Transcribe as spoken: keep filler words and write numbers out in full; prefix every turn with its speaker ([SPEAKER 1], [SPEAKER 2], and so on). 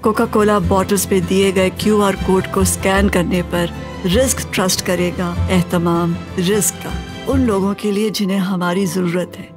[SPEAKER 1] Coca Cola bottles पे दिए गए क्यू आर कोड को स्कैन करने पर रिस्क ट्रस्ट करेगा एहतमाम रिस्क का उन लोगों के लिए जिन्हें हमारी ज़रूरत है।